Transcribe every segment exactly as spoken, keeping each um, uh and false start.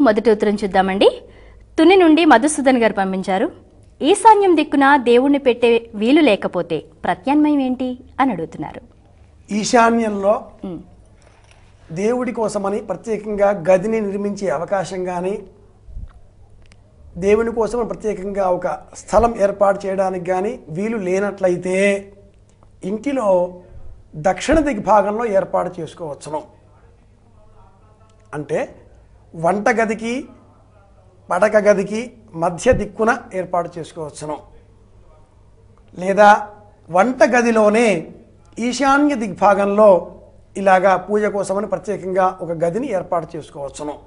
మొదటి ఉత్తరం చూద్దామండి. తుని నుండి మధుసూదన్ గారు పంపించారు. ఈశాన్యం దిక్కున దేవుణ్ణి పెట్టే వీలు లేకపోతే ప్రత్యామ్నాయం ఏంటి అని అడుగుతున్నారు. ఈశాన్యంలో దేవుడి కోసమని ప్రత్యేకంగా గదిని నిర్మించే అవకాశం కానీ, దేవుని కోసం ప్రత్యేకంగా ఒక స్థలం ఏర్పాటు చేయడానికి కానీ వీలు లేనట్లయితే ఇంటిలో దక్షిణ దిగ్భాగంలో ఏర్పాటు చేసుకోవచ్చును. అంటే వంటగదికి పడక గదికి మధ్య దిక్కున ఏర్పాటు చేసుకోవచ్చును. లేదా వంటగదిలోనే ఈశాన్య దిగ్భాగంలో ఇలాగా పూజ కోసమని ప్రత్యేకంగా ఒక గదిని ఏర్పాటు చేసుకోవచ్చును.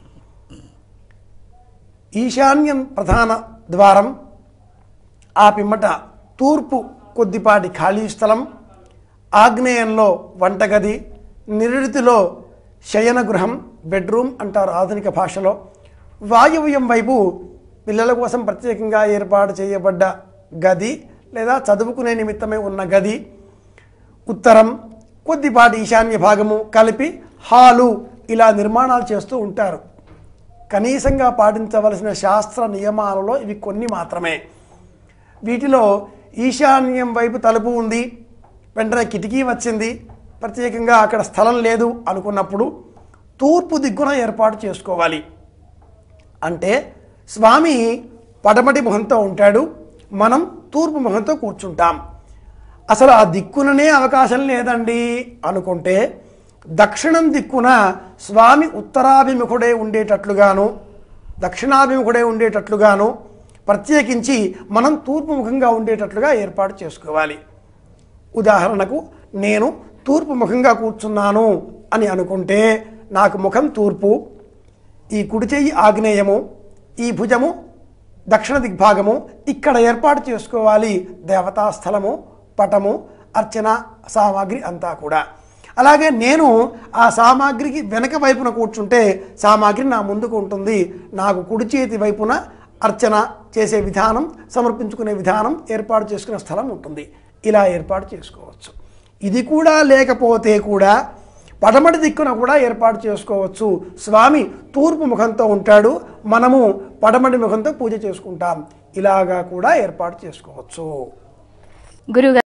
ఈశాన్యం ప్రధాన ద్వారం, ఆ పిమ్మట తూర్పు కొద్దిపాటి ఖాళీ స్థలం, ఆగ్నేయంలో వంటగది, నిరుతిలో శయన గృహం, బెడ్రూమ్ అంటారు ఆధునిక భాషలో, వాయువ్యం వైపు పిల్లల కోసం ప్రత్యేకంగా ఏర్పాటు చేయబడ్డ గది లేదా చదువుకునే నిమిత్తమై ఉన్న గది, ఉత్తరం కొద్దిపాటి ఈశాన్య భాగము కలిపి హాలు ఇలా నిర్మాణాలు చేస్తూ ఉంటారు. కనీసంగా పాటించవలసిన శాస్త్ర నియమాలలో ఇవి కొన్ని మాత్రమే. వీటిలో ఈశాన్యం వైపు తలుపు ఉంది, వెంటనే కిటికీ వచ్చింది, ప్రత్యేకంగా అక్కడ స్థలం లేదు అనుకున్నప్పుడు తూర్పు దిక్కున ఏర్పాటు చేసుకోవాలి. అంటే స్వామి పడమటి ముఖంతో ఉంటాడు, మనం తూర్పు ముఖంతో కూర్చుంటాం. అసలు ఆ దిక్కుననే అవకాశం లేదండి అనుకుంటే దక్షిణం దిక్కున స్వామి ఉత్తరాభిముఖుడే ఉండేటట్లుగాను దక్షిణాభిముఖుడే ఉండేటట్లుగాను ప్రత్యేకించి మనం తూర్పు ముఖంగా ఉండేటట్లుగా ఏర్పాటు చేసుకోవాలి. ఉదాహరణకు నేను తూర్పు ముఖంగా కూర్చున్నాను అని అనుకుంటే నాకు ముఖం తూర్పు, ఈ కుడి చెయ్యి ఆగ్నేయము, ఈ భుజము దక్షిణ దిగ్భాగము, ఇక్కడ ఏర్పాటు చేసుకోవాలి దేవతాస్థలము, పటము, అర్చన సామాగ్రి అంతా కూడా. అలాగే నేను ఆ సామాగ్రికి వెనక వైపున కూర్చుంటే సామాగ్రి నా ముందుకు ఉంటుంది, నాకు కుడి చేతి వైపున అర్చన చేసే విధానం, సమర్పించుకునే విధానం ఏర్పాటు చేసుకునే స్థలం ఉంటుంది. ఇలా ఏర్పాటు చేసుకోవచ్చు. ఇది కూడా లేకపోతే కూడా పడమటి దిక్కున కూడా ఏర్పాటు చేసుకోవచ్చు. స్వామి తూర్పు ముఖంతో ఉంటాడు, మనము పడమటి ముఖంతో పూజ చేసుకుంటాం. ఇలాగా కూడా ఏర్పాటు చేసుకోవచ్చు. గురువు